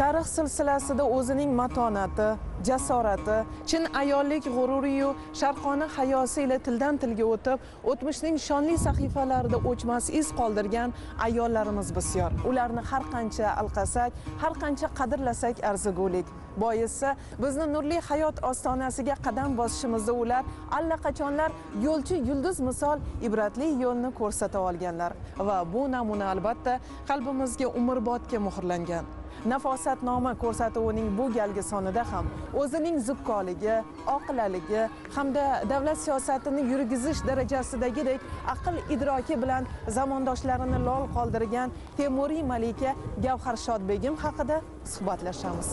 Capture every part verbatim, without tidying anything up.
tarix silsilasida o'zining matonati, jasorati, chin ayollik g'ururi-yu sharqona hayosi ila tildan tilga o'tib, o'tmishning shonli sahifalarida o'chmas iz qoldirgan ayollarimiz bisyor. Ularni har qancha alqasak, har qancha qadrlasak arzigulik. Boisi bizni nurli hayot ostonasiga qadam bosishimizda ular allaqachonlar yo'lchi yulduz misol ibratli yo'lni ko'rsata olganlar va bu namuna albatta qalbimizga umrbodga muhrlangan. Nafosatnoma ko'rsatuvining bu galgi sonida ham o'zining zukkoligi, oqilaligi hamda davlat siyosatini yurgizish darajasidagidek aql idroki bilan zamondoshlarini lol qoldirgan Temuriy malika Gavhar Shodbegim haqida suhbatlashamiz.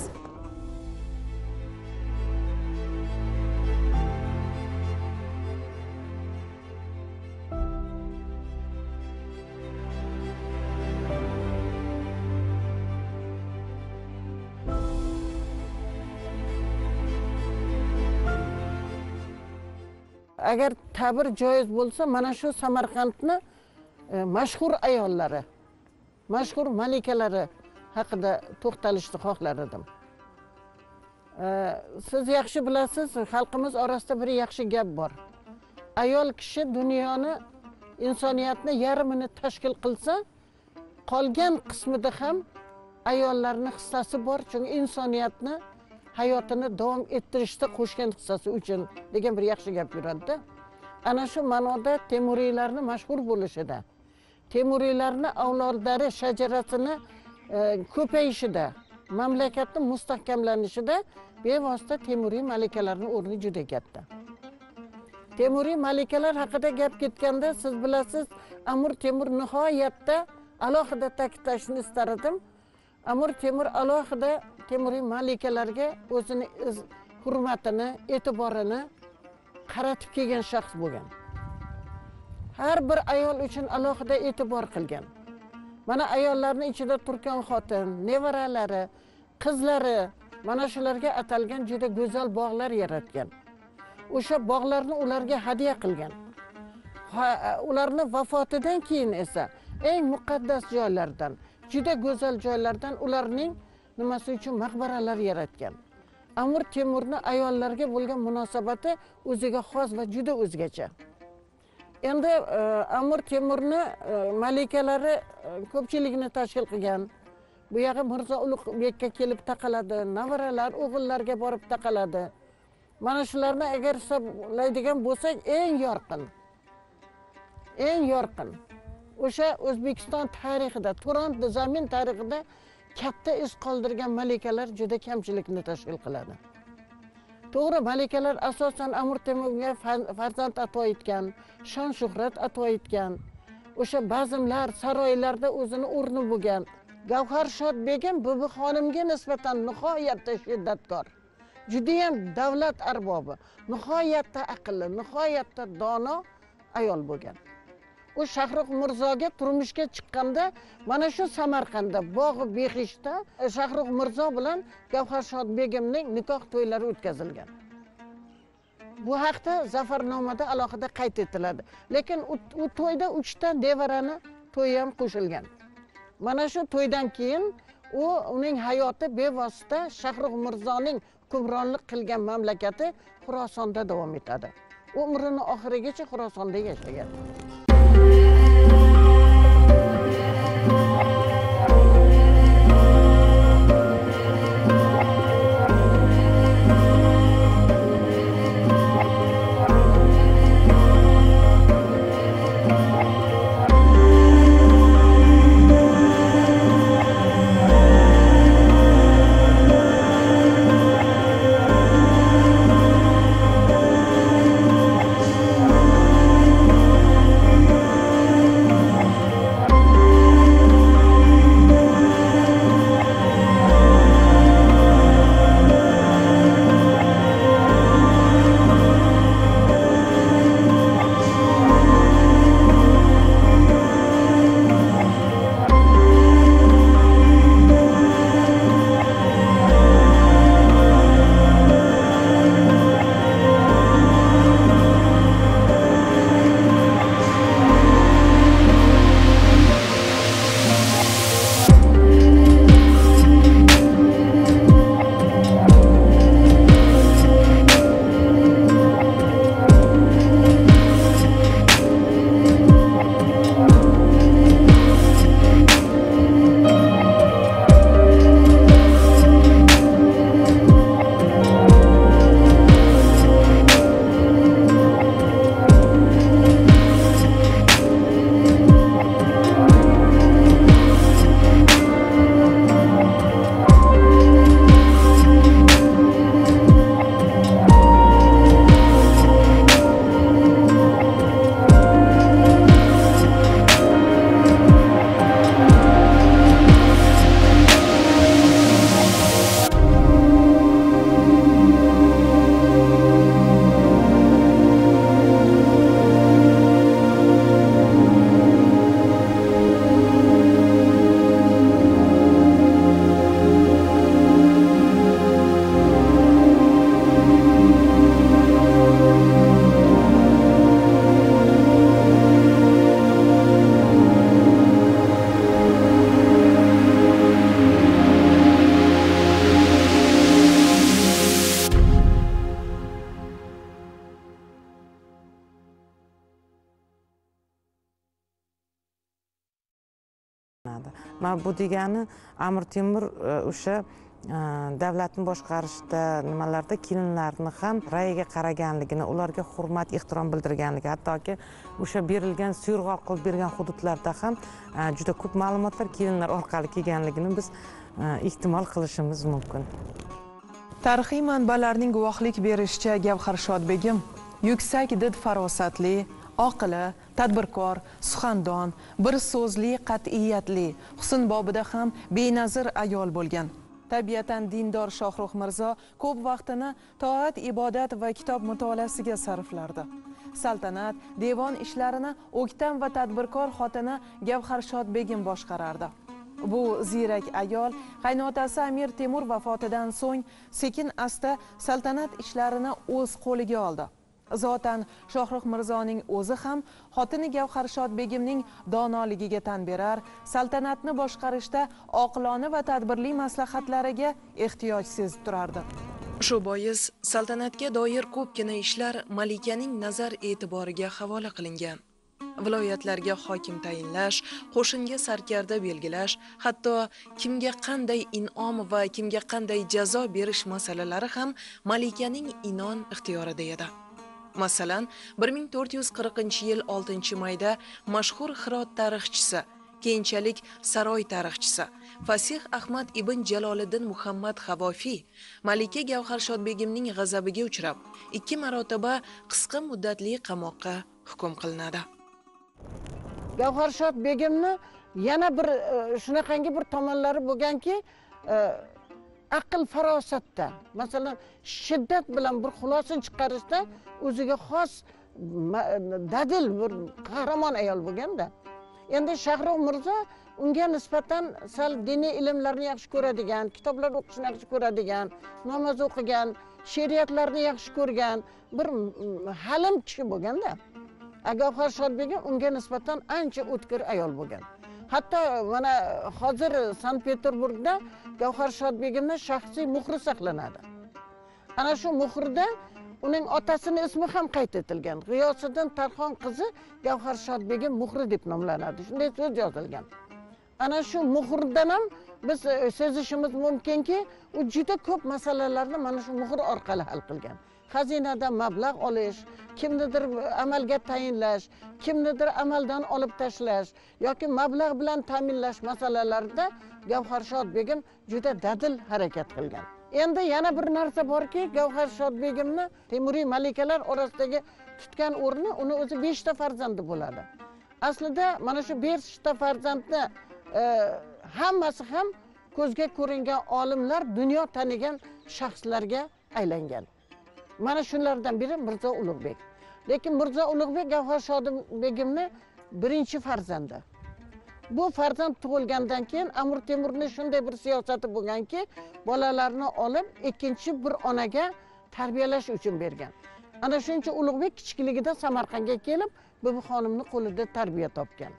Agar ta'bir joiz bo'lsa, mana shu Samarqandni e, mashhur ayollari, mashhur malikalari haqida to'xtalishni xohlar edim. E, siz yaxshi bilasiz, xalqimiz orasida bir yaxshi gap bor. Ayol kishi dunyoni, insoniyatni yarmini tashkil qilsa, qolgan qismida ham ayollarning hissasi bor, chunki insoniyatni hayotini davom ettirishda qo'shgan hissasi uchun degan bir yaxshi gap yuradi. Ana shu ma'noda Temuriylarni mashhur bo'lishida, Temuriylarni avlodlari shajarasini e, ko'payishida, mamlakatni mustahkamlanishida bevosita Temuriy malikalarning o'rni juda katta. Temuriy malikalar haqida gap ketganda siz bilasiz, Amir Temur nihoyatda alohida ta'kidlashni istar edim. Amir Temur alohida Temuriy malikalarga o'zini hurmatini, e'tiborini qaratib kelgan shaxs bo'lgan. Har bir ayol uchun alohida e'tibor qilgan. Mana ayollarning ichida turkan xotin, nevaralari, qizlari, mana shularga atalgan juda go'zal bog'lar yaratgan. O'sha bog'larni ularga hadya qilgan. Ularning vafotidan keyin esa eng muqaddas joylardan, juda go'zal joylardan ularning nimasi uchun maqbaralar yaratgan. Amir Temurning ayollarga bo'lgan munosabati o'ziga xos va juda o'zgacha. Endi e, Amir Temurning e, malikalari e, ko'pchilikni tashkil qilgan. Bu yerga Mirzo Ulug'bekka kelib taqaladi, navaralar, o'g'illarga borib taqaladi. Mana shularni agar hisoblaydigan bo'lsak, eng yorqin, eng yorqin o'sha O'zbekiston tarixida, Turon zamin tarixida katta iz qoldirgan malikalar juda kamchilikni tashkil qiladi. To'g'ri, malikalar asosan Amir Temurga farzand ato etgan, shon shuhrat ato etgan. O'sha bazmlar, saroylarda o'zini o'rni bo'lgan. Gavhar Shodbegim Bibi xonimga nisbatan nihoyatda shiddatkor, juda ham davlat arbobi, nihoyatda aqlli, nihoyatda dono ayol bo'lgan. U Shahruh Mirzoga turmushga chiqqanda mana shu Samarqandda bog'i Behishda Shahruh Mirzo bilan Gavhar Shodbegimning nikoh to'ylari o'tkazilgan. Bu haqda zafarnomada alohida qayd etiladi. Lekin u to'yda uchta nevarani to'yi ham qo'shilgan. Mana shu to'ydan keyin u uning hayoti bevosita Shahruh Mirzoning hukmronlik qilgan mamlakati Xorasonda davom etadi. U umrining oxirigacha Xorasonda yashagan. hisoblanadi. Mana bu degani Amir Temur o'sha davlatni boshqarishda nimalarda kelinlarni ham ra'yiga qaraganligini, ularga hurmat, ehtirom bildirganligi, hattoki o'sha berilgan suyrg'oq qilib bergan hududlarda ham juda ko'p ma'lumotlar kelinlar orqali kelganligini biz ehtimol qilishimiz mumkin. Tarixiy manbalarning guvohlik berishicha, Gavhar Shodbegim yuksak did farosatli, oqila, tadbirkor, suxandon, bir so'zli, qat'iyatli, husn bobida ham benazir ayol bo'lgan. Tabiatan dindor Shohrux Mirzo ko'p vaqtini toat, ibodat va kitob mutolaasiga sarflardi. Saltanat, devon ishlarini o'ktam va tadbirkor xotini Gavhar Shodbegim boshqarardi. Bu ziyrak ayol qaynotasi Amir Temur vafotidan so'ng sekin asta saltanat ishlarini o'z qo'liga oldi. Zotan Shohrux Mirzoning o'zi ham xotini Gavhar Shodbegimning donoligiga tan berar, saltanatni boshqarishda oqilona va tadbirli maslahatlariga ehtiyoj sezib turardi. Shu bois saltanatga doir ko'pgina ishlar malikaning nazar e'tiboriga havola qilingan. Viloyatlarga hokim tayinlash, qo'shinga sarkarda belgilash, hatto kimga qanday in'om va kimga qanday jazo berish masalalari ham malikaning inon ixtiyorida edi. Masalan, bir ming to'rt yuz qirqinchi yil oltinchi mayda mashhur Hirot tarixchisi, keyinchalik Saroy tarixchisi Fasih Ahmad ibn Jaloliddin Muhammad Xavofiy malika Gavhar Shodbegimning g'azabiga uchrab, ikki marotaba qisqa muddatli qamoqqa hukm qilinadi. Gavhar Shodbegimni yana bir shunaqangi bir tomonlari bo'lganki, aql farosatda, masalan, shiddat bilan bir xulosa chiqarishda o'ziga xos dadil bir qahramon ayol bo'lganda. Endi Shohrux Mirzo unga nisbatan sal diniy ilmlarni yaxshi ko'radigan, kitoblar o'qishni yaxshi ko'radigan, namoz o'qigan, shariatlarni yaxshi ko'rgan bir halim kishi bo'lganda. Gavhar Shodbegim unga nisbatan ancha o'tkir ayol bo'lgan. Hatto mana hozir Sankt-Peterburgda Gavhar Shodbegimning shaxsiy muhri saqlanadi. Ana shu muhrda uning otasining ismi ham qayd etilgan. G'iyosiddin Tarxon qizi Gavhar Shodbegim muhri deb nomlanadi. Shunday so'z yozilgan. Ana shu muhrdan ham biz sezishimiz mumkinki, u juda ko'p masalalarni mana shu muhr orqali hal qilgan. Xazinadan mablag' olish, kimnidir amalga tayinlash, kimnidir amaldan olib tashlash yoki mablag' bilan ta'minlash masalalarida Gavhar Shodbegim juda dadil harakat qilgan. Endi yana bir narsa borki, Gavhar Shodbegimni Temuriy malikalar orasidagi tutgan o'rni, uni o'zi besh ta farzandi bo'ladi. Aslida mana shu besh ta farzandni e, hammasi ham ko'zga ko'ringan olimlar, dunyo tanigan shaxslarga aylangan. Mana shunlardan biri Mirzo Ulug'bek. Lekin Mirzo Ulug'bek Gavhar Shodbegimning birinchi farzandi. Bu farzand tug'ilgandan keyin Amir Temurning shunday bir siyosati bo'lganki, bolalarni olib ikkinchi bir onaga tarbiyalash uchun bergan. Ana shuncha Ulug'bek kichikligida Samarqandga kelib, Bibi xonimning qo'lida tarbiya topgan.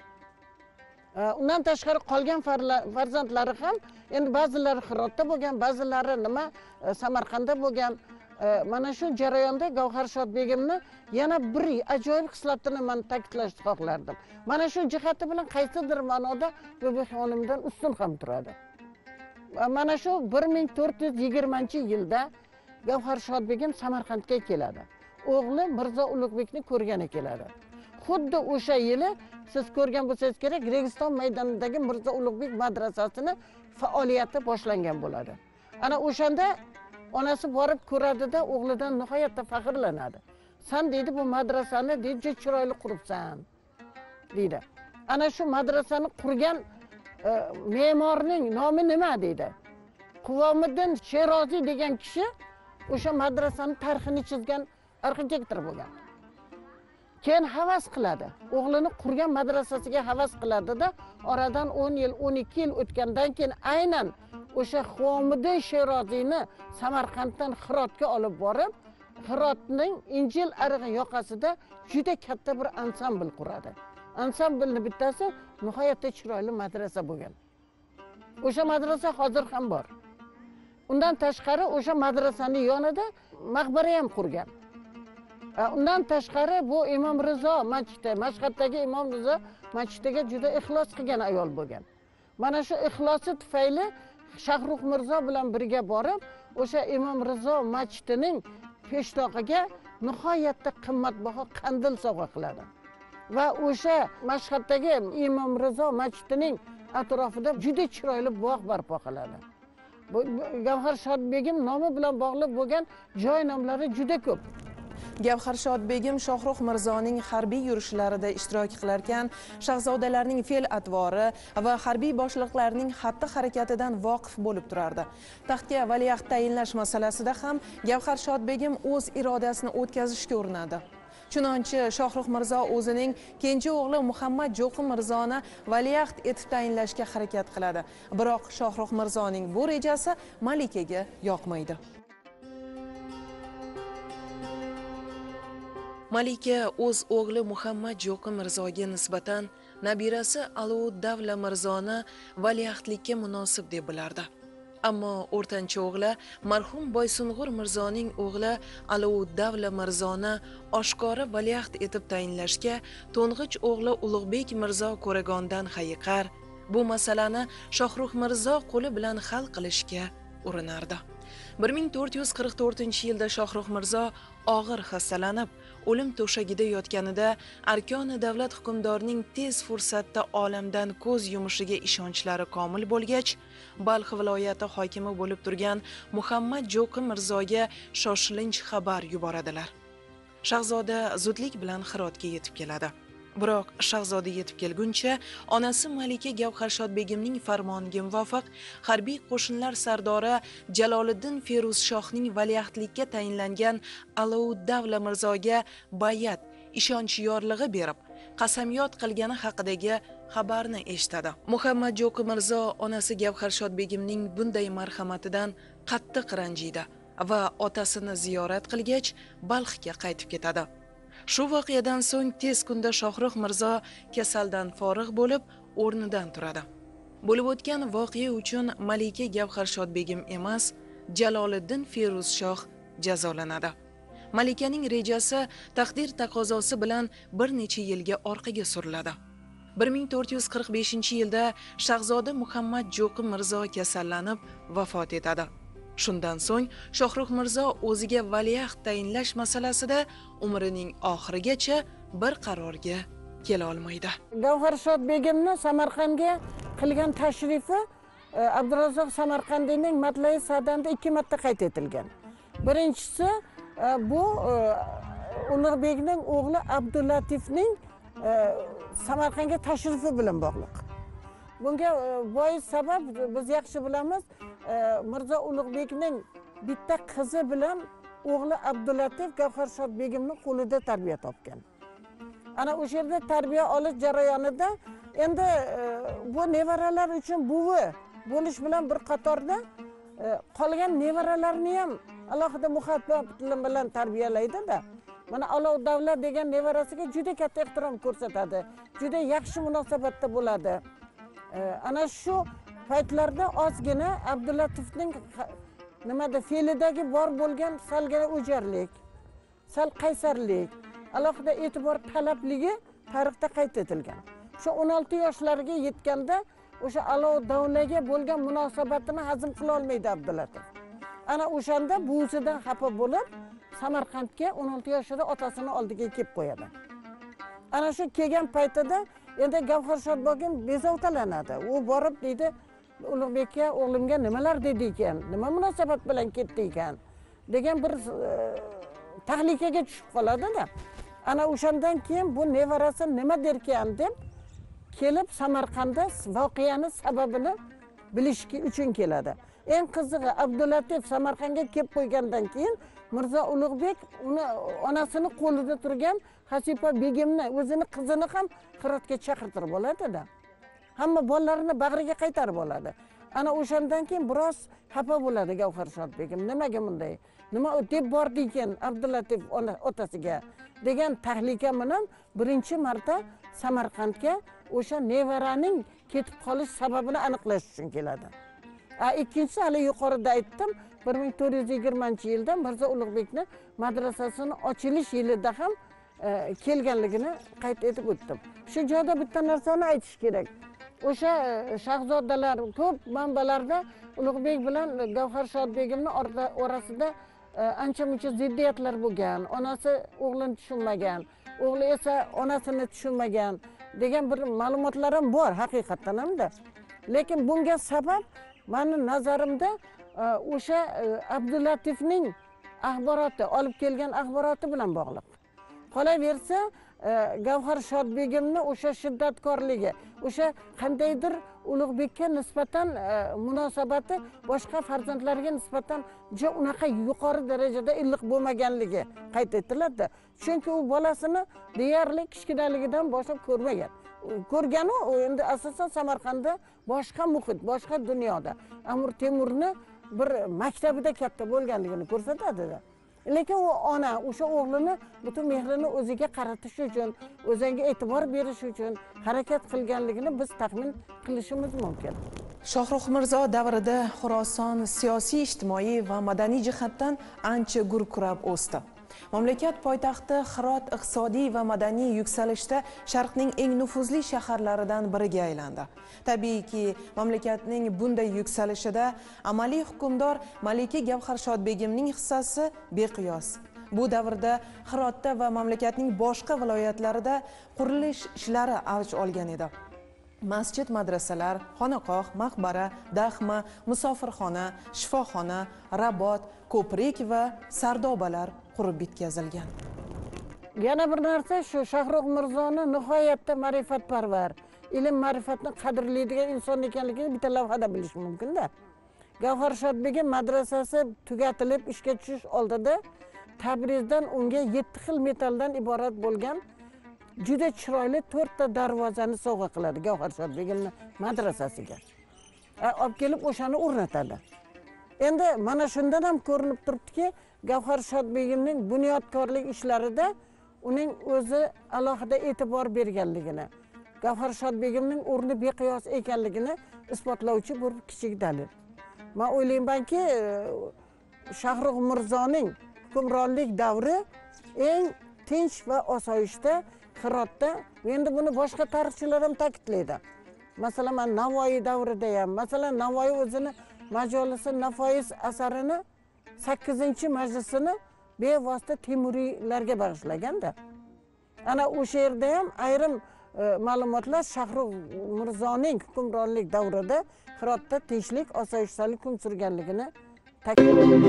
Undan tashqari qolgan farzandlari ham endi ba'zilari Hirotda bo'lgan, ba'zilari nima Samarqandda bo'lgan. Mana shu jarayonda Gavhar Shodbegimni yana bir ajoyib xislatini men ta'kidlashni xohlardim. Mana shu jihati bilan qaysidir ma'noda Bibi xonimdan ustun ham turadi. Mana shu bir ming to'rt yuz yigirmanchi yilda Gavhar Shodbegim Samarqandga keladi. O'g'li Mirzo Ulug'bekni ko'rgani keladi. Xuddi o'sha yili siz ko'rgan bo'lsangiz kerak, Registon maydonidagi Mirzo Ulug'bek madrasasini faoliyati boshlangan bo'ladi. Ana o'shanda onasi borib ko'radida o'g'lidan nihoyatda faxrlanadi. Sen deydi bu madrasani deydi juda chiroyli quribsan deydi. Ana shu madrasani qurgan e, me'morning nomi nima deydi? Quvomiddin Sheroziy degan kishi o'sha madrasani tarixini chizgan arxitektor bo'lgan. Keyin havas qiladi. O'g'lini qurgan madrasasiga havas qiladida, oradan o'n yil, o'n ikki yil o'tgandan keyin aynan o'sha Quvomiddin Sheroziyni Samarqanddan Hirotga olib borib, Hirotning Injil arig'i yoqasida juda katta bir ansambl quradi. Ansamblning bittasi nihoyatda chiroyli madrasa bo'lgan. O'sha madrasa hozir ham bor. Undan tashqari o'sha madrasaning yonida maqbara ham qurgan. Undan tashqari bu Imom Rizo masjidi, Mashhaddagi Imom Rizo masjidiga juda ixlos qilgan ayol bo'lgan. Mana shu ixlosi tufayli Shahrux Mirzo bilan birga borib, o'sha Imom Rizo masjidining peshtoqiga nihoyatda qimmatbaho qandil sovg'a qiladi. Va o'sha Mashhaddagi Imom Rizo masjidining atrofida juda chiroyli bog' barpo qiladi. Bu Gavharshoh begim nomi bilan bog'liq bo'lgan joy nomlari juda ko'p. Gavharshoh begim Shohrux Mirzoning harbiy yurishlarida ishtirok qilarkan, shahzodalarning fe'l-atvori va harbiy boshliqlarning xatti-harakatidan voqif bo'lib turardi. Taxtga valiahd tayinlash masalasida ham Gavharshoh begim o'z irodasini o'tkazishga urinadi. Chunonchi Shohrux Mirzo o'zining kenja o'g'li Muhammad Jo'qi Mirzoni valiahd etib tayinlashga harakat qiladi. Biroq Shohrux Mirzoning bu rejasi malikaga yoqmaydi. Malika o'z o'g'li Muhammad Jo'qi Mirzoga nisbatan nabirasi Alouddavla Mirzoni valiahdlikka munosib deb bilardi. Ammo o'rtancha o'g'li marhum Boysung'ur Mirzoning o'g'li Alouddavla Mirzoni oshkora valiahd etib tayinlashga to'ng'ich o'g'li Ulug'bek Mirzo ko'ragondan hayiqar, bu masalani Shohrux Mirzo qo'li bilan hal qilishga urinardi. bir ming to'rt yuz qirq to'rtinchi yilda Shohrux Mirzo og'ir xastalanib, o'lim to'shagida yotganida arkoni davlat hukmdorining tez fursatda olamdan ko'z yumishiga ishonchlari komil bo'lgach, Balx viloyati hokimi bo'lib turgan Muhammad Jo'qi Mirzoga shoshilinch xabar yuboradilar. Shahzoda zudlik bilan Hirotga yetib keladi. Biroq shahzoda yetib kelguncha onasi Malika Gavharshoh begimning farmoniga muvofiq harbiy qo'shinlar sardori Jaloliddin Feruzshohning valiahdlikka tayinlangan Alouddavla Mirzoga bayat, ishonch yorlig'i berib, qasamyod qilgani haqidagi xabarni eshitadi. Muhammad Jo'qi Mirzo onasi Gavharshoh begimning bunday marhamatidan qattiq ranjiydi va otasini ziyorat qilgach Balxga qaytib ketadi. Shu voqeadan so'ng tez kunda Shohrux Mirzo kasaldan forig' bo'lib, o'rnidan turadi. Bo'lib o'tgan voqea uchun Malika Gavharshoh begim emas, Jaloliddin Feruzshoh jazolanadi. Malikaning rejasi taqdir taqozosi bilan bir necha yilga orqaga suriladi. bir ming to'rt yuz qirq beshinchi yilda shahzoda Muhammad Jo'qi Mirzo kasallanib vafot etadi. Shundan so'ng Shohrux Mirzo o'ziga valiahd tayinlash masalasida umrining oxirigacha bir qarorga kela olmaydi. Gavharshoh begimni Samarqandga qilgan tashrifi Abdurazzoq Samarqandiyning Matlai Sadanda ikki marta qayd etilgan. Birinchisi bu Ulug'bekning o'g'li Abdulatifning Samarqandga tashrifi bilan bog'liq. Bunga bois sabab biz yaxshi bilamiz, Mirzo Ulug'bekning bitta qizi bilan o'g'li Abdulatif Gavharshoh begimning qo'lida tarbiya topgan. Ana o'sha yerda tarbiya olish jarayonida endi bu nevaralar uchun buvi bo'lish bilan bir qatorda qolgan nevaralarni ham alohida muhabbat bilan tarbiyalaydi-da. Mana Alouddavla degan nevarasiga juda katta ehtirom ko'rsatadi, juda yaxshi munosabatda bo'ladi. Ana shu paytlarda ozgina Abdulatifning nimada fe'lidagi bor bo'lgan salgina o'jarlik, sal qaysarlik, alohida e'tibor talabligi tarixda qayd etilgan. Shu o'n olti yoshlariga yetganda o'sha Alouddavlaga bo'lgan munosabatini hazm qila olmaydi Abdulatif. Ana o'shanda buvisidan xafa bo'lib, Samarqandga o'n olti yoshida otasini oldiga kelib qo'yadi. Ana shu kelgan paytida endi Gavharshoh begim bezovtalanadi. U borib deydi, Ulug'bekka o'g'limga nimalar dedi ekan, nima munosabat bilan ketdi ekan degan bir tahlikaga tushib qoladi-da. Ana o'shandan keyin bu nevarasi nima derkan deb kelib Samarqandda voqeani sababini bilish uchun keladi. Eng qizig'i Abdulatif Samarqandga kelib qo'ygandan keyin Mirzo Ulug'bek uni onasini qo'lida turgan Hasipa begimni, o'zini qizini ham Hirotga chaqirtirib oladi-da. Hamma bolalarini bag'riga qaytarib oladi. Ana o'shandan keyin biroz xafa bo'ladi Gavharshoh begim. Nimaga bunday? Nima deb bordi ekan Abdulatif otasiga degan tahlika bilan birinchi marta Samarqandga o'sha nevaraning ketib qolish sababini aniqlash uchun keladi. A ikkinchisi hali yuqorida aytdim, bir ming to'rt yuz yigirmanchi yilda Mirzo Ulug'bekni madrasasini ochilish yilida ham kelganligini qayd etib o'tdim. Shu joyda bitta narsani aytish kerak. o'sha shahzodalar ko'p manbalarda Ulug'bek bilan Gavhar Shodbegimni orasida ancha muncha ziddiyatlar bo'lgan. Onasi o'g'lini tushunmagan, o'g'li esa onasini tushunmagan degan bir ma'lumotlar ham bor haqiqatdan hamda. Lekin bunga sabab meni nazarimda o'sha Abdulatifning axboroti, olib kelgan axboroti bilan bog'liq. Qolaversa, Gavhar Shodbegimni o'sha shiddatkorligi, o'sha qandaydir Ulug'bekka nisbatan munosabati boshqa farzandlarga nisbatan juda unaqa yuqori darajada iliq bo'lmaganligi qayd etiladi. Chunki u bolasini deyarli kichkinaligidan boshlab ko'rmagan. Ko'rgan u endi asosan Samarqandda boshqa muhit, boshqa dunyoda. Amir Temurni bir maktabida katta bo'lganligini ko'rsatadi. Lekin u ona o'sha o'g'lini butun mehrini o'ziga qaratish uchun, o'ziga e'tibor berish uchun harakat qilganligini biz taxmin qilishimiz mumkin. Shohrux Mirzo davrida Xorason siyosiy, ijtimoiy va madaniy jihatdan ancha gurkurab o'sdi. Mamlakat poytaxti Hirot iqtisodiy va madaniy yuksalishda Sharqning eng nufuzli shaharlaridan biriga aylandi. Tabiiyki, mamlakatning bunday yuksalishida amaliy hukmdor Malika Gavhar Shodbegimning hissasi beqiyos. Bu davrda Hirotda va mamlakatning boshqa viloyatlarida qurilish ishlari avj olgan edi. Masjid, madrasalar, xonaqoh, maqbara, daxma, musofirxona, shifoxona, rabot, ko'prik va sardobalar qurib bitkazilgan. Yana bir narsa shu, Shohrux Mirzoni nihoyatda ma'rifatparvar, ilm ma'rifatni qadrlaydigan inson ekanligini bitta lavhada bilish mumkin-da. Gavhar Shodbegim madrasasi tugatilib ishga tushish oldida Tabrizdan unga yetti xil metalldan iborat bo'lgan juda chiroyli to'rtta darvozani sovg'a qiladi Gavhar Shodbegimni madrasasiga. Olib kelib o'shani o'rnatadi. Endi mana shundan ham ko'rinib turibdiki, Gavhar Shodbegimning bunyodkorlik ishlarida uning o'zi alohida e'tibor berganligini, Gavhar Shodbegimning o'rni beqiyos ekanligini isbotlovchi bir kichik dalil. Men o'ylaymanki, Shohrux Mirzoning hukmronlik davri eng tinch va osoyishta Hirotda, endi buni boshqa tarixchilar ham ta'kidlaydi. Masalan, Navoiy davrida ham, masalan, Navoiy o'zini Majolisi Nafois asarini sakkizinchi majlisini bevosita Temuriylarga bag'ishlaganda. Ana o'sha yerda ham ayrim ma'lumotlar Shohrux Mirzoning hukmronlik davrida Hirotda tinchlik, osoyishtalik hukm surganligini ta'kidlaydi.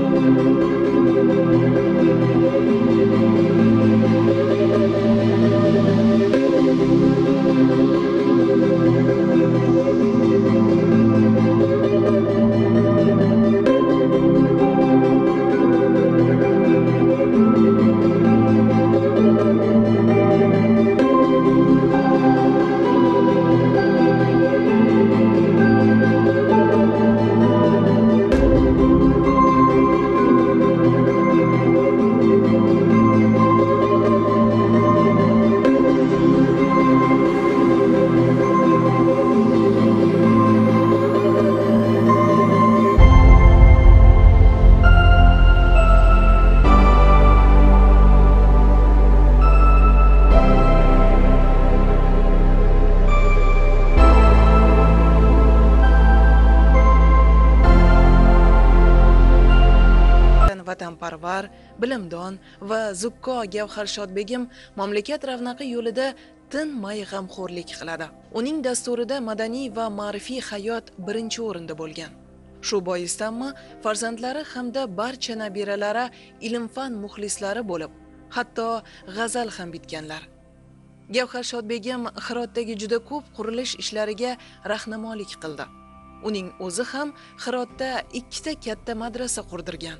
vatanparvar, bilimdon va zukko Gavhar Shodbegim mamlakat ravnaqi yo'lida tinmay g'amxo'rlik qiladi. Uning dasturida madaniy va ma'rifiy hayot birinchi o'rinda bo'lgan. Shu boisdanmi farzandlari hamda barcha nabiralari ilm-fan muxlislari bo'lib, hatto g'azal ham bitganlar. Gavhar Shodbegim Hirotdagi juda ko'p qurilish ishlariga rahnamolik qildi. Uning o'zi ham Hirotda ikkita katta madrasa qurdirgan.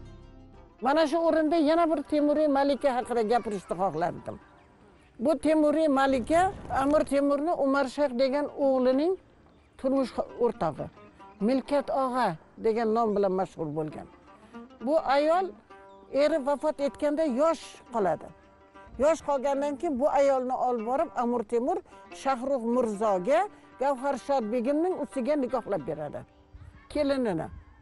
Mana shu o'rinda yana bir Temuriy malika haqida gapirishni xohlardim. Bu Temuriy malika Amir Temurni Umarshayx degan o'g'lining turmush o'rtog'i, Milkat og'a degan nom bilan mashhur bo'lgan. Bu ayol eri vafot etganda yosh qoladi. Yosh qolgandan keyin bu ayolni olib borib Amir Temur Shohrux Mirzoga Gavhar Shodbegimning ustiga nikohlab beradi. Kelinini.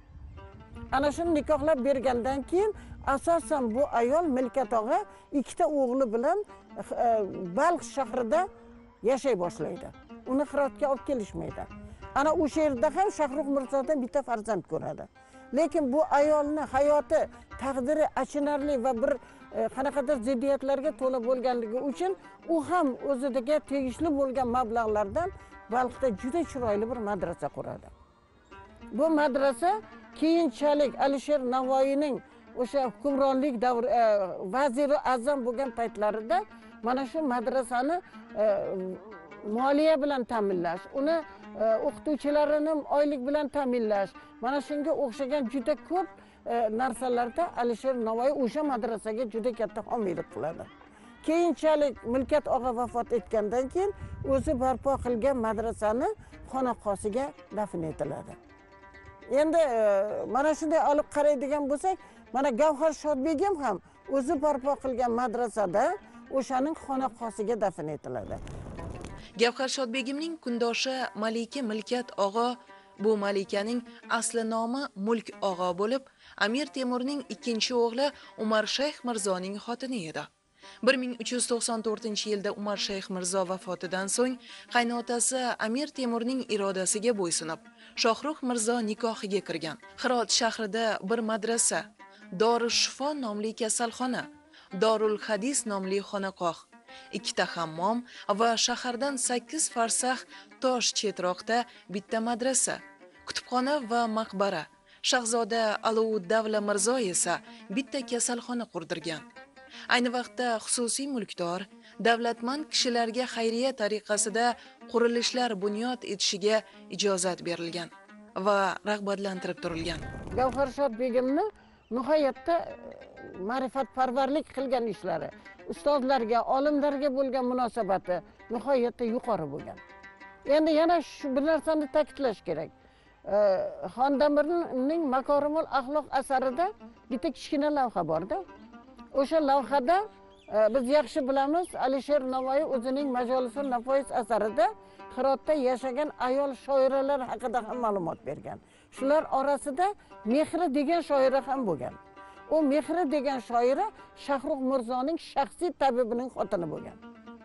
Ana shuni nikohlab bergandan keyin asosan bu ayol Milkat og'a ikkita o'g'li bilan Balx shahrida yashay boshlaydi. uni Hirotga olib kelishmaydi. Ana o'sha yerda ham Shohrux Mirzodan bitta farzand ko'radi. Lekin bu ayolni hayoti, taqdiri achinarli va bir qanaqadir ziddiyatlarga to'la bo'lganligi uchun u ham o'ziga tegishli bo'lgan mablag'lardan Balxda juda chiroyli bir madrasa quradi. Bu madrasa keyinchalik Alisher Navoiyning o'sha hukmronlik davri vaziri azam bo'lgan paytlarida mana shu madrasani moliya bilan ta'minlash, uni o'qituvchilarini oylik bilan ta'minlash, mana shunga o'xshagan juda ko'p narsalarda Alisher Navoiy o'sha madrasaga juda katta homiylik qiladi. Keyinchalik Milkat og'a vafot etgandan keyin o'zi barpo qilgan madrasani xonaqosiga dafn etiladi. Endi mana shunday olib qaraydigan bo'lsak, mana Gavhar Shodbegim ham o'zi barpo qilgan madrasada o'shaning xonaqosiga dafn etiladi. Gavhar Shodbegimning kundoshi Malika Milkat og'a, bu malikaning asli nomi Mulk og'a bo'lib, Amir Temurning ikkinchi o'g'li Umar Shayx Mirzoning xotini edi. bir ming uch yuz to'qson to'rtinchi yilda Umar Shayx Mirzo vafotidan so'ng qaynotasi Amir Temurning irodasiga bo'ysunib, Shohrux Mirzo nikohiga kirgan. Hirot shahrida bir madrasa, Dorushifo nomli kasalxona, Dorul Hadis nomli xonaqoh, ikkita hammom va shahardan sakkiz farsax tosh chetroqda bitta madrasa, kutubxona va maqbara. Shahzoda Alouddavla Mirzo esa bitta kasalxona qurdirgan. Ayni vaqtda xususiy mulkdor, davlatmand kishilarga xayriya tariqasida qurilishlar bunyod etishiga ijozat berilgan va rag'batlantirib turilgan. Gavhar Shodbegimni nihoyatda ma'rifatparvarlik qilgan ishlari, ustozlarga, olimlarga bo'lgan munosabati nihoyatda yuqori bo'lgan. Endi yana shu bir narsani ta'kidlash kerak. Xondamirning Makorimul axloq asarida bitta kichkina lavha borda. O'sha lavhada biz yaxshi bilamiz, Alisher Navoiy o'zining Majolisun Nafois asarida Hirotda yashagan ayol shoiralar haqida ham ma'lumot bergan. Shular orasida Mehri degan shoira ham bo'lgan. U Mehri degan shoira Shohrux Mirzoning shaxsiy tabibining xotini bo'lgan.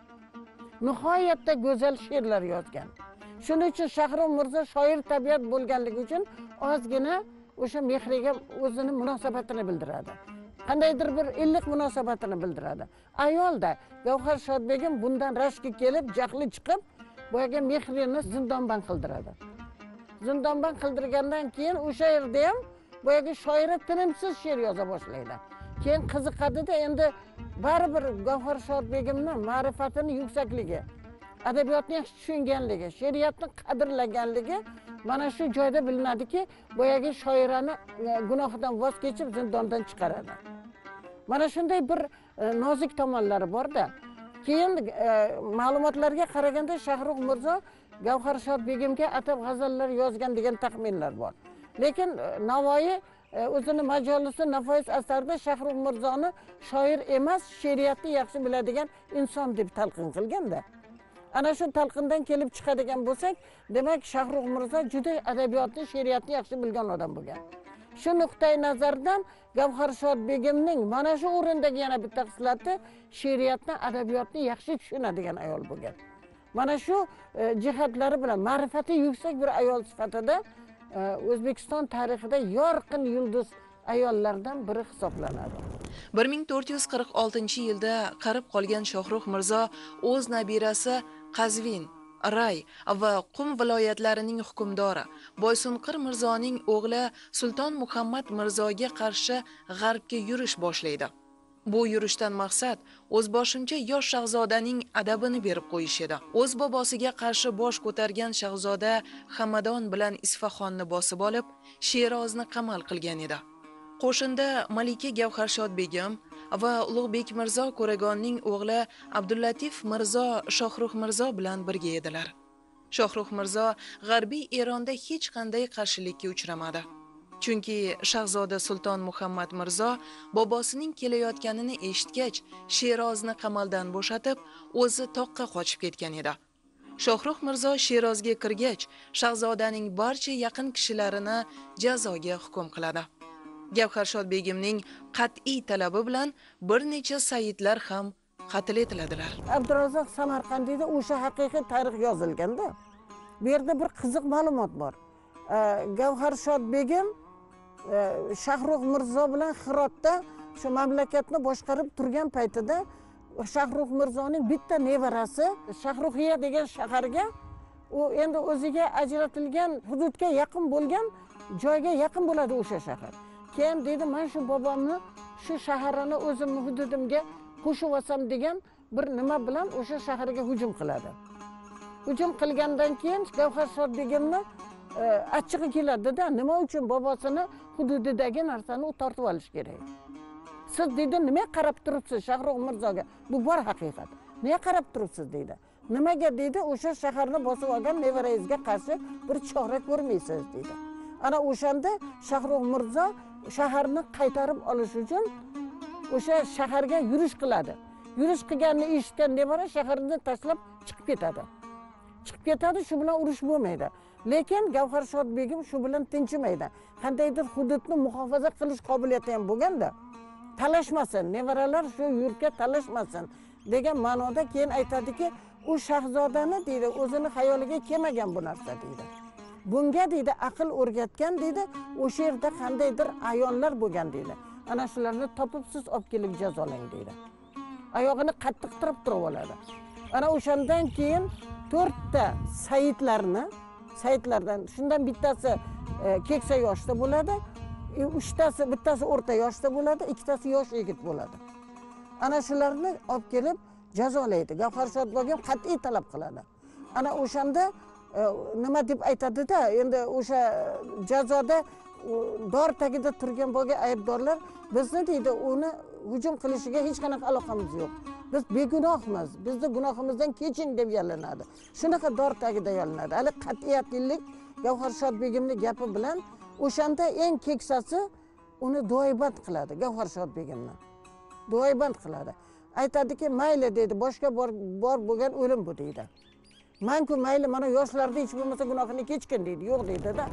Nihoyatda go'zal she'rlar yozgan. Shuning uchun Shohrux Mirzo shoir tabiat bo'lganligi uchun ozgina o'sha Mehriga o'zining munosabatini bildiradi. Qandaydir bir illiq munosabatini bildiradi. Ayolda Gavhar Shodbegim bundan rashki kelib, jahli chiqib, boyaga Mehrini zindonban qildiradi. Zindonban qildirgandan keyin o'sha yerda ham boyaga shoira tinimsiz she'r yoza boshlaydi. Keyin qiziqadi-da, endi baribir Gavhar Shodbegimning ma'rifatining yuksakligi, adabiyotni yaxshi tushunganligi, she'riyatni qadrlaganligi mana shu joyda bilinadiki, boyaga shoirani gunohidan voz kechib zindondan chiqaradi. Mana shunday bir nozik tomonlari bor-da. Keyin ma'lumotlarga qaraganda Shohrux Mirzo Gavhar Shodbegimga atab g'azallar yozgan degan taxminlar bor. Lekin Navoiy o'zini Majolisi Nafois asarida Shohrux Mirzoni shoir emas, she'riyatni yaxshi biladigan inson deb talqin qilganda. Ana shu talqindan kelib chiqadigan bo'lsak, demak Shohrux Mirzo juda adabiyotni, she'riyatni yaxshi bilgan odam bo'lgan. Shu nuqtai nazardan Gavhar Shodbegimning mana shu o'rindagi yana bitta xislati she'riyatni, adabiyotni yaxshi tushunadigan ayol bo'lgan. Mana shu jihatlari bilan ma'rifati yuksak bir ayol sifatida O'zbekiston tarixida yorqin yulduz ayollardan biri hisoblanadi. bir ming to'rt yuz qirq oltinchi yilda qarib qolgan Shohrux Mirzo o'z nabirasi Qazvin, Ray va Qum viloyatlarining hukmdori Boysunqir Mirzoning o'g'li Sulton Muhammad Mirzoga qarshi g'arbga yurish boshlaydi. Bu yurishdan maqsad o'zboshimcha yosh shahzodaning adabini berib qo'yish edi. O'z bobosiga qarshi bosh ko'targan shahzoda Hamadon bilan Isfahonni bosib olib, Sherozni qamal qilgan edi. Qo'shinda Malika Gavhar Shodbegim va Ulug'bek Mirzo Ko'ragonning o'g'li Abdullatif Mirzo Shohrux Mirzo bilan birga edilar. Shohrux Mirzo g'arbiy Eronda hech qanday qarshilikka uchramadi. Chunki shahzoda Sulton Muhammad Mirzo bobosining kelayotganini eshitgach, Sherozni qamaldan bo'shatib, o'zi toqqa qochib ketgan edi. Shohrux Mirzo Sherozga kirgach, shahzodaning barcha yaqin kishilarini jazoga hukm qiladi. Gavhar Shodbegimning qat'iy talabi bilan bir necha sayyidlar ham qatl etiladilar. Abdurazzoq Samarqandiyda o'sha haqiqiy tarix yozilganda, bu yerda bir qiziq ma'lumot bor. Gavharshod begim Shahrux Mirzo bilan Hirotda shu mamlakatni boshqarib turgan paytida Shahrux Mirzoning bitta nevarasi Shahruxiya degan shaharga, u endi o'ziga ajratilgan hududga yaqin bo'lgan joyga yaqin bo'ladi o'sha shahar. Keyin dedi, men shu bobomni shu shaharni o'zimni hududimga qo'shib olsam degan bir nima bilan o'sha shaharga hujum qiladi. Hujum qilgandan keyin Gavharshod begimni achchig'i keladi-da, nima uchun bobosini hududidagi narsani u tortib olish kerak. Siz dedi, nima qarab turibsiz Shahrux Mirzoga? Bu bor haqiqat. Nima qarab turibsiz dedi. Nimaga dedi, o'sha shaharni bosib olgan nevarangizga qarshi bir chora ko'rmaysiz dedi. Ana o'shanda Shahrux Mirzo shaharni qaytarib olish uchun o'sha shaharga yurish qiladi. Yurish qilganini eshitgan nevara shaharni tashlab chiqib ketadi. Chiqib ketadi, shu bilan urush bo'lmaydi. Lekin Gavharshod begim shu bilan tinchimaydi. Qandaydir hududni muhofaza qilish qobiliyati ham bo'lganda, talashmasin, nevaralar shu yurtga talashmasin degan ma'noda keyin aytadiki, u shahzodani deydi, o'zini xayoliga kelmagan bu narsa deydi. Bunga deydi, aql o'rgatgan deydi, o'sha yerda qandaydir ayollar bo'lgan deydi. Ana shularni topib siz olib kelib jazolang deydi. Oyog'ini qattiq turib turib oladi. Ana o'shandan keyin to'rtta sayidlarni, sayidlardan shundan bittasi keksa yoshda bo'ladi, uchtasi bittasi o'rta yoshda bo'ladi, ikkitasi yosh yigit bo'ladi. Ana shularni olib kelib jazolaydi. Gavharshod begim qat'iy talab qiladi. Ana o'shanda nima deb aytadi-da, endi o'sha jazoda dor tagida turgan bo'lgan aybdorlar bizni deydi, uni hujum qilishiga hech qanaqa aloqamiz yo'q. Biz begunohmiz, bizni gunohimizdan keching deb yalinadi. Shunaqa dor tagida yalinadi. Hali qat'iyatlilik Gavharshod begimning gapi bilan o'shanda eng keksasi uni duoiband qiladi Gavharshod begimni. Duoiband qiladi. Aytadiki, mayli dedi, boshqa bor bor bo'lgan o'lim bu deydi. Men-ku mayli, mana yoshlarda hech bo'lmasa gunohini kechkin deydi. Yo'q deydi-da.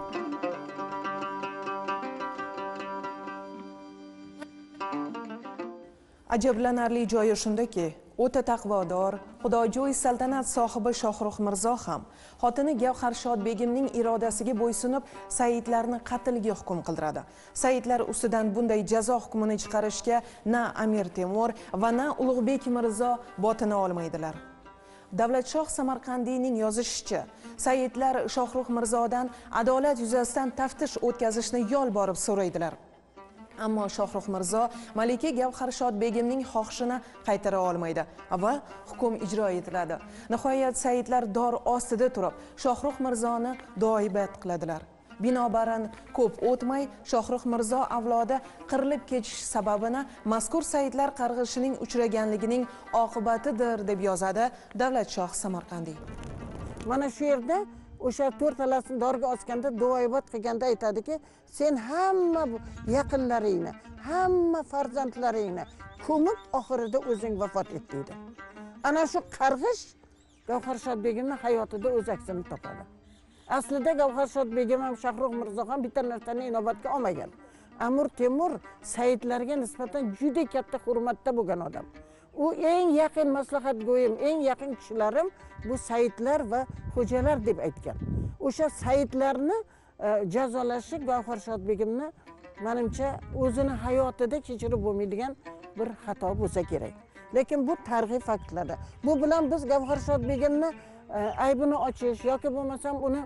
Ajablanarli joyi shundaki, o'ta taqvodor, xudojo'y saltanat sohibi Shohrux Mirzo ham xotini Gavharshod begimning irodasiga bo'ysunib sayidlarni qatlga hukm qildiradi. Sayidlar ustidan bunday jazo hukmini chiqarishga na Amir Temur va na Ulug'bek Mirzo botina olmaydilar. Davlatshoh Samarqandiyning yozishicha, sayidlar Shohrux Mirzodan adolat yuzasidan taftish o'tkazishni yo'l borib so'raydilar. Ammo Shohrux Mirzo Malika Gavharshod begimning xohishini qaytara olmaydi va hukm ijro etiladi. Nihoyat sayidlar dor ostida turib Shohrux Mirzoni duoiband qiladilar. Binobarin ko'p o'tmay Shohrux Mirzo avlodi qirilib ketish sababini mazkur sayidlar qarg'ishining uchraganligining oqibatidir deb yozadi Davlatshoh Samarqandiy. Mana shu yerda o'sha to'rtalasini dorga osganda duoibad qilganda aytadiki, sen hamma yaqinlaringni, hamma farzandlaringni ko'mib oxirida o'zing vafot et deydi. Ana shu qarg'ish Gavharshod begimning hayotida o'z aksini topadi. Aslida Gavharshod begim ham Shahrux Mirzo ham bitta narsani inobatga olmagan. Amir Temur sayidlarga nisbatan juda katta hurmatda bo'lgan odam. U eng yaqin maslahatgo'yim, eng yaqin kishilarim bu sayidlar va xo'jalar deb aytgan. O'sha sayidlarni jazolashi Gavharshod begimni menimcha o'zini hayotida kechirib bo'lmaydigan bir xato bo'lsa kerak. Lekin bu tarixiy faktlarda. Bu bilan biz Gavharshod begimni aybini ochish yoki bo'lmasam uni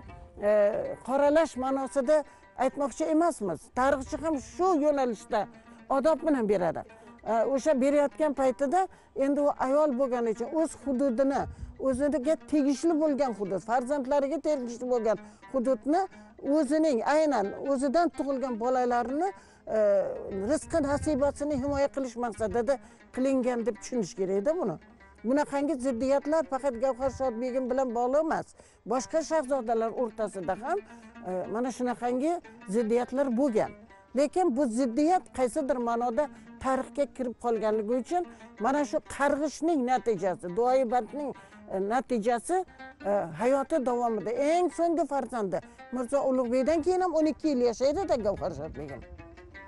qoralash ma'nosida aytmoqchi emasmiz. Tarixchi ham shu yo'nalishda odob bilan beradi. O'sha berayotgan paytida endi u ayol bo'lgani uchun o'z hududini, o'ziga tegishli bo'lgan hudud, farzandlariga tegishli bo'lgan hududni o'zining aynan o'zidan tug'ilgan bolalarini rizqi nasibasini himoya qilish maqsadida qilingan deb tushunish kerak-da buni. Bunaqangi ziddiyatlar faqat Gavharshod begim bilan bog'liq emas. Boshqa shahzodalar o'rtasida ham mana shunaqangi ziddiyatlar bo'lgan. Lekin bu ziddiyat qaysidir ma'noda tarixga kirib qolganligi uchun mana shu qarg'ishning natijasi, duoibandning natijasi hayoti davomida eng so'nggi farzandi Mirzo Ulug'bekdan keyin ham o'n ikki yil yashaydi-da Gavharshod begim.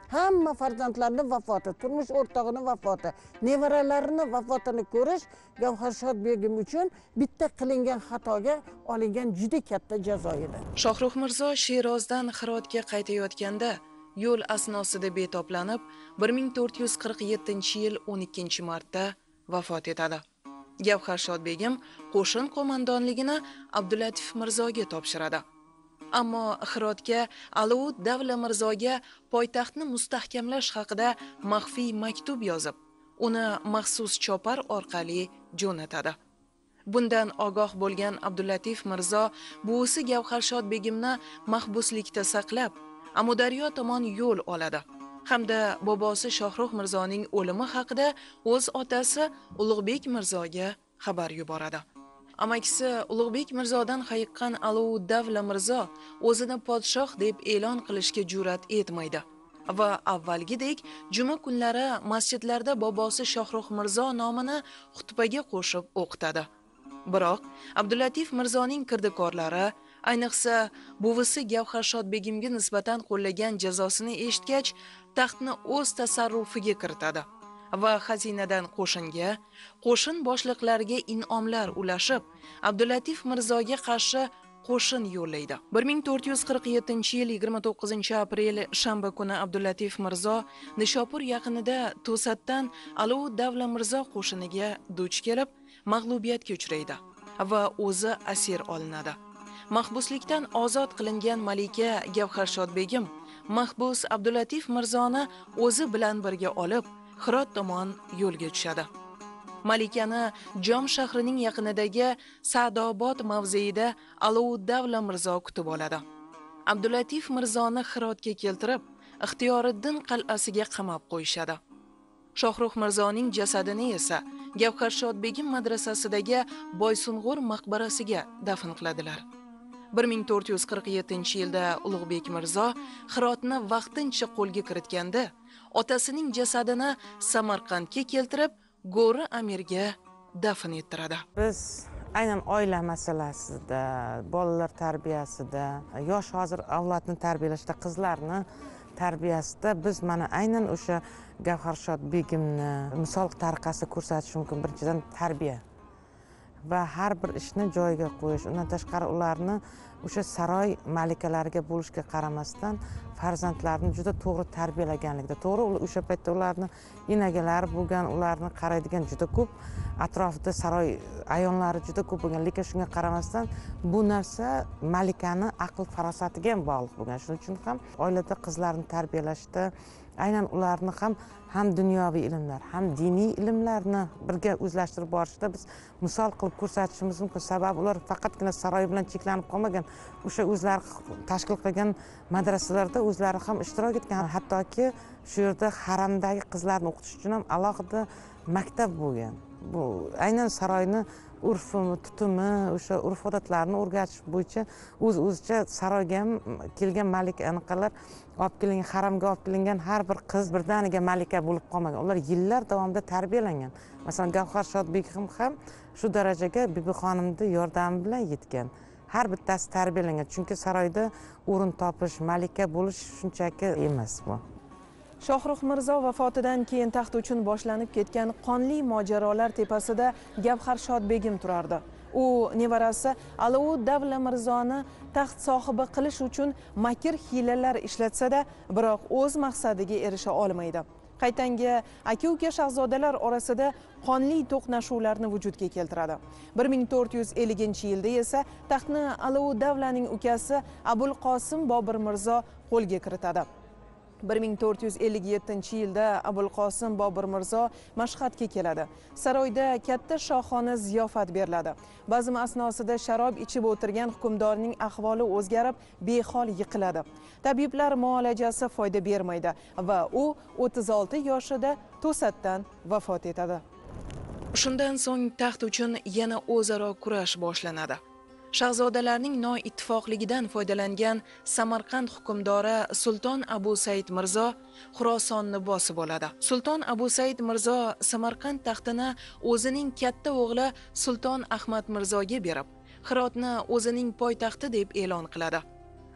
hamma farzandlarini vafoti, turmush o'rtog'ini vafoti, nevaralarini vafotini ko'rish Gavharshod begim uchun bitta qilingan xatoga olingan juda katta jazo edi. Shohruh Mirzo Sherozdan Hirotga qaytayotganda yo'l asnosida betoblanib, bir ming to'rt yuz qirq yettinchi yil o'n ikkinchi martda vafot etadi. Gavharshod begim qo'shin qo'mondonligini Abdulatif Mirzoga topshiradi. Ammo Hirotga Alauud Davla Mirzoga poytaxtni mustahkamlash haqida maxfiy maktub yozib, uni maxsus chopar orqali jo'natadi. Bundan ogoh bo'lgan Abdulatif Mirzo buvisi Gavharshod begimni mahbuslikda saqlab, Amudaryo tomon yo'l oladi hamda bobosi Shohruh Mirzoning o'limi haqida o'z otasi Ulug'bek Mirzoga xabar yuboradi. Amakisi Ulug'bek Mirzodan hayiqqan Alauud Davla Mirzo o'zini podshoh deb e'lon qilishga jur'at etmaydi va avvalgidek juma kunlari masjidlarda bobosi Shohruh Mirzo nomini xutbaga qo'shib o'qitadi. Biroq Abdulatif Mirzoning kirdikorlari, ayniqsa buvisi Gavharshod begimga nisbatan qo'llagan jazosini eshitgach, taxtni o'z tasarrufiga kiritadi va xazinadan qo'shinga, qo'shin boshliqlariga in'omlar ulashib, Abdulatif Mirzoga qarshi qo'shin yo'llaydi. bir ming to'rt yuz qirq yettinchi yil yigirma to'qqizinchi aprel shanba kuni Abdulatif Mirzo Nishopur yaqinida to'satdan Alauud Davla Mirzo qo'shiniga duch kelib, mag'lubiyatga uchraydi va o'zi asir olinadi. Mahbuslikdan ozod qilingan malika Gavharshod begim mahbus Abdulatif Mirzoni o'zi bilan birga olib, Hirot tomon yo'lga tushadi. Malikani Jom shahrining yaqinidagi Sa'dobod mavzeida Alauud Davla Mirzo kutib oladi. Abdulatif Mirzoni Hirotga keltirib, Ixtiyoriddin qal'asiga qamab qo'yishadi. Shohruh Mirzoning jasadini esa Gavharshod begim madrasasidagi Boysung'ur maqbarasiga dafn qiladilar. bir ming to'rt yuz qirq yettinchi yilda Ulug'bek Mirzo Hirotni vaqtincha qo'lga kiritganda, otasining jasadini Samarqandga keltirib, Go'ri amirga dafn ettiradi. Biz aynan oila masalasida, bolalar tarbiyasida, yosh hozir avlodni tarbiyalashda, qizlarni tarbiyasida biz mana aynan o'sha Gavharshod begimni misol tariqasida ko'rsatish mumkin. Birinchidan tarbiya va har bir ishni joyiga qo'yish. Undan tashqari ularni o'sha saroy malikalariga bo'lishga qaramasdan farzandlarini juda to'g'ri tarbiyalaganligida, to'g'ri o'sha paytda ularni enagalari bo'lgan, ularni qaraydigan juda ko'p, atrofida saroy ayonlari juda ko'p bo'lgan, lekin shunga qaramasdan bu narsa malikani aql farosatiga ham bog'liq bo'lgan. Shuning uchun ham oilada qizlarni tarbiyalashda aynan ularni ham ham dunyoviy ilmlar, ham diniy ilmlarni birga o'zlashtirib borishda biz misol qilib ko'rsatishimiz mumkin. Sababi ular faqatgina saroy bilan cheklanib qolmagan, o'sha o'zlari tashkil qilgan madrasalarda o'zlari ham ishtirok etgan. Hattoki shu yerda haramdagi qizlarni o'qitish uchun ham alohida maktab bo'lgan. Bu aynan saroyni urfimi, tutumi, o'sha urf-odatlarni o'rgatish bo'yicha o'z-o'zicha saroyga ham kelgan malika anaqalar olib kelingan, haramga olib kelingan har bir qiz birdaniga malika bo'lib qolmagan. Ular yillar davomida tarbiyalangan. Masalan, Gavharshod begim ham shu darajaga Bibixonimning yordami bilan yetgan. Har bittasi tarbiyalangan. Chunki saroyda o'rin topish, malika bo'lish shunchaki emas bu. Shohruh Mirzo vafotidan keyin taxt uchun boshlanib ketgan qonli mojarolar tepasida Gavharshod begim turardi. U nevarasi Alauud Davla Mirzoni taxt sohibi qilish uchun makr hiylalar ishlatsa-da, biroq o'z maqsadiga erisha olmaydi. Qaytanga aka-uka shahzodalar orasida qonli to'qnashuvlarni vujudga keltiradi. bir ming to'rt yuz ellinchi yilda esa taxtni Alauud Davlaning ukasi Abul Qosim Bobur Mirzo qo'lga kiritadi. bir ming to'rt yuz ellik yettinchi yilda Abul Qosim Bobur Mirzo Mashhadga keladi. Saroyda katta shohona ziyofat beriladi. Bazm asnosida sharob ichib o'tirgan hukmdorning ahvoli o'zgarib, behol yiqiladi. Tabiblar muolajasi foyda bermaydi va u o'ttiz olti yoshida to'satdan vafot etadi. Shundan so'ng taxt uchun yana o'zaro kurash boshlanadi. Shahzodalarning noittifoqligidan foydalangan Samarqand hukmdori Sulton Abu Said Mirzo Xurosonni bosib oladi. Sulton Abu Said Mirzo Samarqand taxtini o'zining katta o'g'li Sulton Ahmad Mirzoga berib, Hirotni o'zining poytaxti deb e'lon qiladi.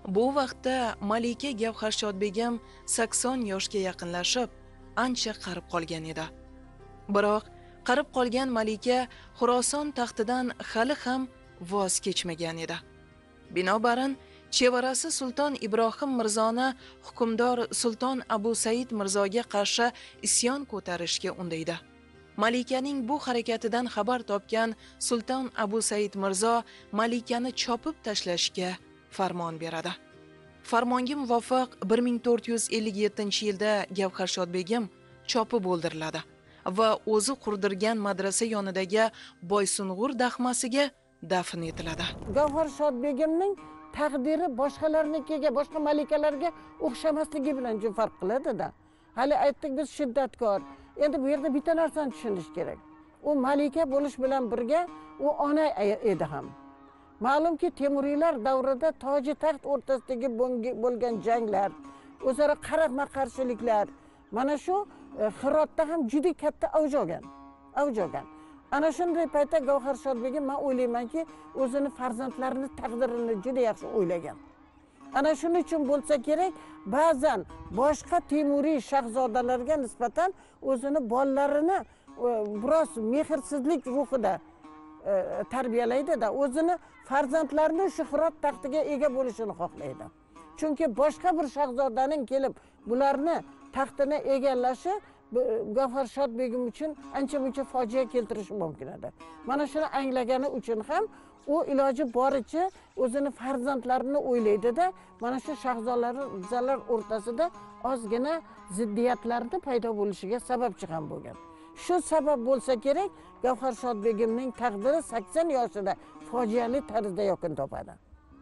Bu vaqtda malika Gavharshodbegim sakson yoshga yaqinlashib, ancha qarib qolgan edi. Biroq qarib qolgan malika Xuroson taxtidan hali ham voz kechmagan edi. Binobarin chevarasi Sulton Ibrohim Mirzoni hukmdor Sulton Abu Said Mirzoga qarshi isyon ko'tarishga undaydi. Malikaning bu harakatidan xabar topgan Sulton Abu Said Mirzo malikani chopib tashlashga farmon beradi. Farmonga muvofiq bir ming to'rt yuz ellik yettinchi yilda Gavharshodbegim chopib o'ldiriladi va o'zi qurdirgan madrasa yonidagi Boysung'ur dahmasiga dafn etiladi. Gavharshodbegimning taqdiri boshqalarnikiga, boshqa malikalarga o'xshamasligi bilan juda farq qiladi-da. Hali aytdik biz shiddatkor. Endi bu yerda bitta narsani tushunish kerak. U malika bo'lish bilan birga u ona edi ham. Ma'lumki, Temuriylar davrida toji taxt o'rtasidagi bo'lgan janglar, o'zaro qarama-qarshiliklar, mana shu Hirotda ham juda katta avj olgan. Avj olgan. Ana shunday paytda Gavharshodbegim men o'ylaymanki, o'zini farzandlarini taqdirini juda yaxshi o'ylagan. Ana shuning uchun bo'lsa kerak, ba'zan boshqa Temuriy shahzodalarga nisbatan o'zini bolalarini biroz mehrsizlik ruhida tarbiyalaydi-da, o'zini farzandlarini shu Hirot taxtiga ega bo'lishini xohlaydi. Chunki boshqa bir shahzodaning kelib bularni taxtini egallashi Gavharshodbegim uchun ancha-muncha fojia keltirishi mumkin edi. Mana shuni anglagani uchun ham u iloji boricha o'zini farzandlarini o'ylaydi-da, mana shu shahzodalar o'rtasida ozgina ziddiyatlarning paydo bo'lishiga sababchi ham bo'lgan. Shu sabab bo'lsa kerak, Gavharshodbegimning taqdiri sakson yoshida fojiali tarzda yakun topadi.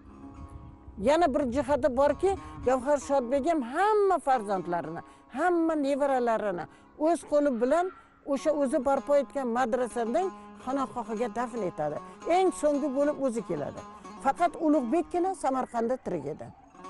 Yana bir jihati borki, Gavharshodbegim hamma farzandlarini, hamma nevaralarini o'z qo'li bilan o'sha o'zi barpo etgan madrasaning xonaqohiga dafn etadi. Eng so'nggi bo'lib o'zi keladi. Faqat Ulug'bekkina Samarqandda tirik edi.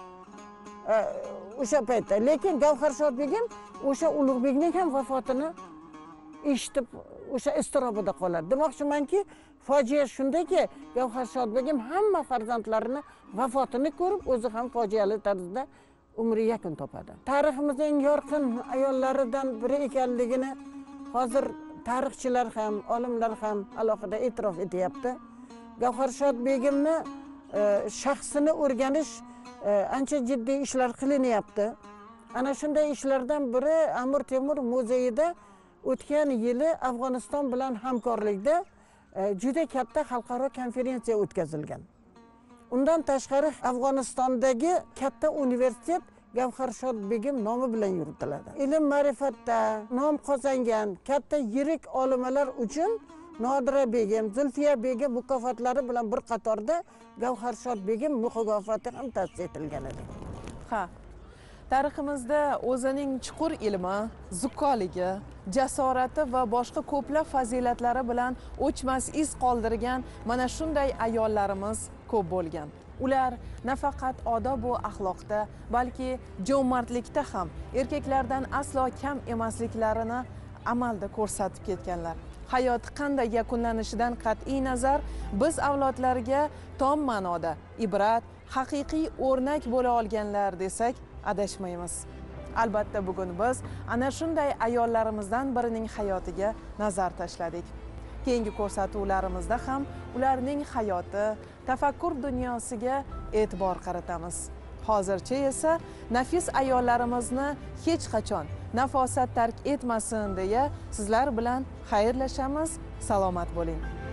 O'sha paytda, lekin Gavharshodbegim o'sha Ulug'bekning ham vafotini eshitib, o'sha istirobida qoladi. Demoqchimanki, fojia shundaki, Gavharshodbegim hamma farzandlarini vafotini ko'rib, o'zi ham fojiali tarzda umri yakun topadi. Tariximizning eng yorqin ayollaridan biri ekanligini hozir tarixchilar ham, olimlar ham alohida e'tirof etyapti. Gavharshodbegimni shaxsini o'rganish ancha jiddiy ishlar qilinyapti. Ana shunday ishlardan biri Amir Temur muzeyida o'tgan yili Afg'oniston bilan hamkorlikda juda katta xalqaro konferensiya o'tkazilgan. Undan tashqari Afg'onistondagi katta universitet Gavharshodbegim nomi bilan yuritiladi. Ilm ma'rifatda nom qozongan katta yirik olimlar uchun Nodira begim, Zulfiya begim mukofotlari bilan bir qatorda Gavharshodbegim mukofoti ham ta'sis etilgan edi. Ha. Tariximizda o'zining chuqur ilmi, zukkoligi, jasorati va boshqa ko'plab fazilatlari bilan o'chmas iz qoldirgan mana shunday ayollarimiz ko'p bo'lgan. Ular nafaqat odob va axloqda, balki jo'mardlikda ham erkaklardan aslo kam emasliklarini amalda ko'rsatib ketganlar. Hayoti qanday yakunlanishidan qat'iy nazar biz avlodlarga tom ma'noda ibrat, haqiqiy o'rnak bo'la olganlar desak adashmaymiz. Albatta bugun biz ana shunday ayollarimizdan birining hayotiga nazar tashladik. Keyingi ko'rsatuvlarimizda ham ularning hayoti, tafakkur dunyosiga e'tibor qaratamiz. Hozircha esa nafis ayollarimizni hech qachon nafosat tark etmasin deya sizlar bilan xayrlashamiz. Salomat bo'ling.